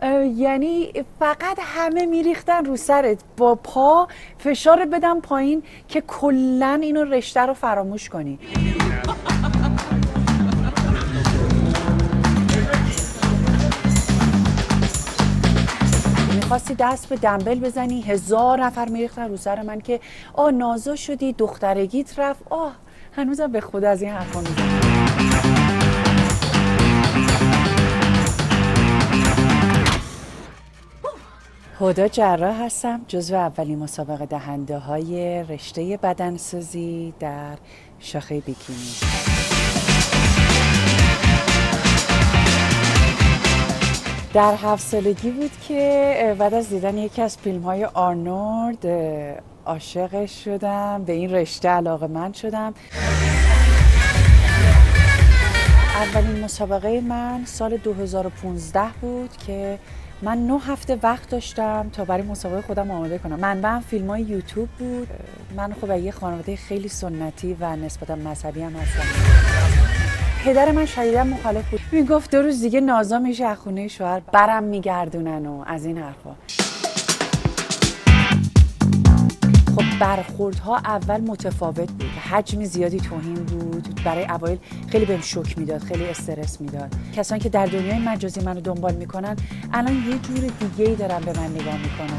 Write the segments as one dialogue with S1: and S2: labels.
S1: یعنی فقط همه میریختن رو سرت، با پا فشارت بدم پایین که کلن اینو رشته رو فراموش کنی. میخواستی دست به دنبل بزنی، 1000 نفر میریختن رو سر من که نازا شدی، دخترگیت رفت. هنوزم به خود از این حرفا میزنم. هدی جراح هستم، جزو اولین مسابقه دهنده های رشته بدنسازی در شاخه بیکینی. در 7 سالگی بود که بعد از دیدن یکی از فیلم های آرنولد عاشقش شدم، به این رشته علاقه‌مند شدم. اولین مسابقه من سال 2015 بود که من 9 هفته وقت داشتم تا برای مسابقه خودم آماده کنم. منبعم فیلم‌های یوتیوب بود. من خب یه خانواده خیلی سنتی و نسبتا مذهبی هم هستم. پدر من شدیداً مخالف بود. میگفت 2 روز دیگه نازا میشه از خونه شوهر، برم میگردونن و از این حرفا. خب برخوردها اول متفاوت بود، حجم زیادی توهین بود. برای اوایل خیلی بهم شوک میداد، خیلی استرس میداد. کسانی که در دنیای مجازی منو دنبال میکنن الان یه جور دیگه‌ای دارن به من نگاه میکنن.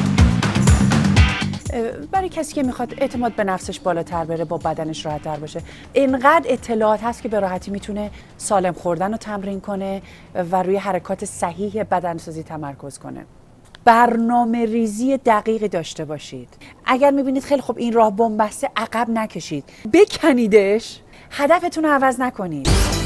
S1: برای کسی که میخواد اعتماد به نفسش بالاتر بره، با بدنش راحت‌تر باشه، اینقدر اطلاعات هست که به راحتی میتونه سالم خوردن رو تمرین کنه و روی حرکات صحیح بدنسازی تمرکز کنه. برنامه ریزی دقیقی داشته باشید. اگر میبینید خیلی خوب این راه بن‌بسته، عقب نکشید، بکنیدش. هدفتون رو عوض نکنید.